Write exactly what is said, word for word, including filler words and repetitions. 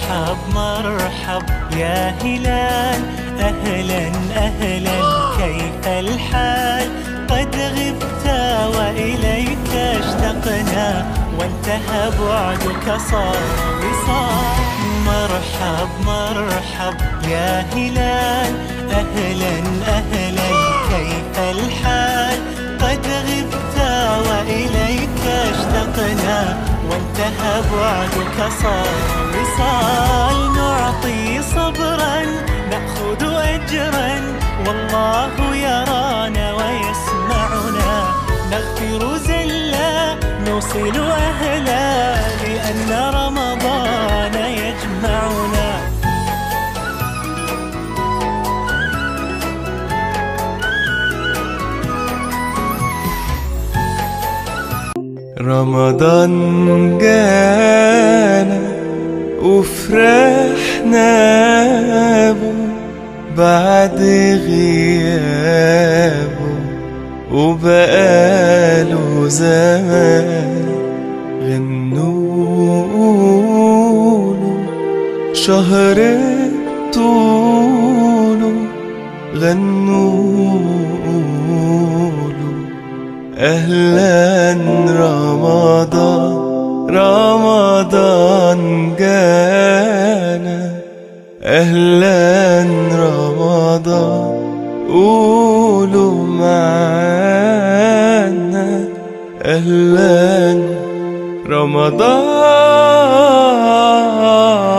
مرحب مرحب يا هلال، أهلا أهلا كيف الحال؟ قد غبت وإليك اشتقنا، وانتهى بعدك صار وصال. مرحب مرحب يا هلال، أهلا أهلا كيف الحال؟ قد غبت وإليك اشتقنا، وانتهى بعدك صار وصال. نعطي صبرا نأخذ أجرا، والله يرانا ويسمعنا. نغفر زلا نوصل أهلا، لأن رمضان يجمعنا. رمضان جانا وفرحنا بو بعد غيابه، وبقاله زمان غنوله شهر طوله، غنوله أهلا رمضان. رمضان جانا أهلا رمضان، قولوا معانا أهلا رمضان.